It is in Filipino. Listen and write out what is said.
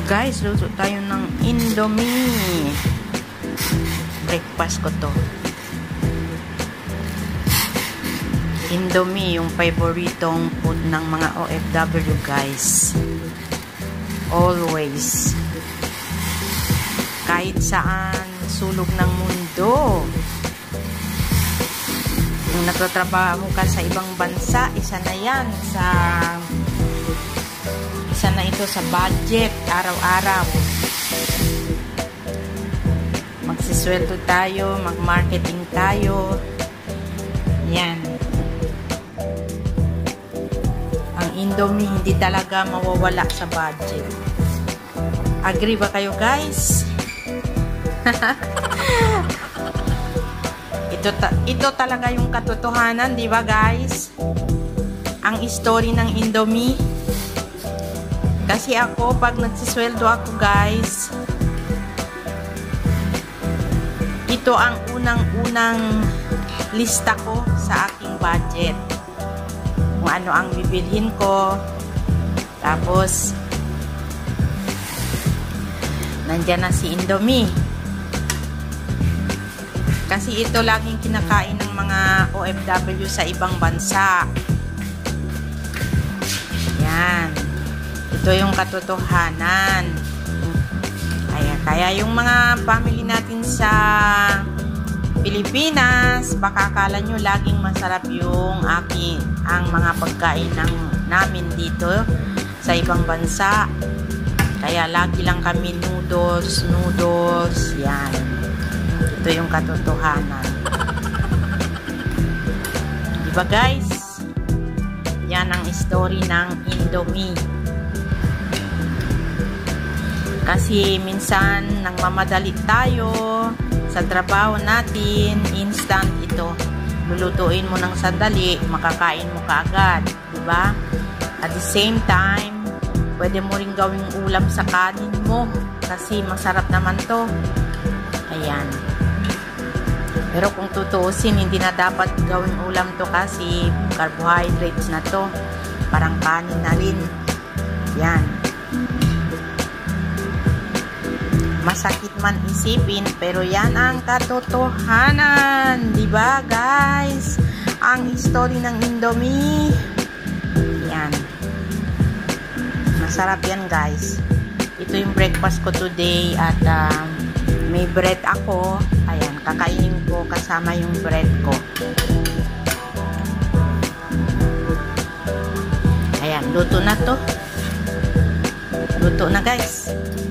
Guys, luto tayo ng Indomie. Breakfast ko to. Indomie, yung favoritong food ng mga OFW, guys. Always. Kahit saan, sulog ng mundo. Kung nagtatrabaho ka sa ibang bansa, isa na yan isa na ito sa budget araw-araw. Magsisweldo tayo, mag-marketing tayo. Yan. Ang Indomie hindi talaga mawawala sa budget. Agree ba kayo, guys? Ito talaga yung katotohanan, di ba, guys? Ang story ng Indomie. Kasi ako, pag nagsisweldo ako, guys, ito ang unang-unang lista ko sa aking budget. Kung ano ang bibilhin ko. Tapos, nandyan na si Indomie. Kasi ito laging kinakain ng mga OFW sa ibang bansa. Yan. Ito yung katotohanan. Kaya yung mga family natin sa Pilipinas, baka akala nyo laging masarap yung ang mga pagkain namin dito sa ibang bansa. Kaya lagi lang kami noodles, yan. Ito yung katotohanan. Diba, guys? Yan ang story ng Indomie. Kasi minsan nagmamadali tayo sa trabaho natin, instant ito. Lulutuin mo ng sandali, makakain mo kaagad, diba? At the same time, pwede mo rin gawing ulam sa kanin mo kasi masarap naman to. Ayan. Pero kung tutuusin, hindi na dapat gawing ulam to kasi carbohydrates na to. Parang kanin na rin. Yan. Masakit man isipin, pero yan ang katotohanan. Diba, guys? Ang story ng Indomie. Yan. Masarap yan, guys. Ito yung breakfast ko today at may bread ako. Ayan, kakainin ko kasama yung bread ko. Ayan, luto na to. Luto na, guys.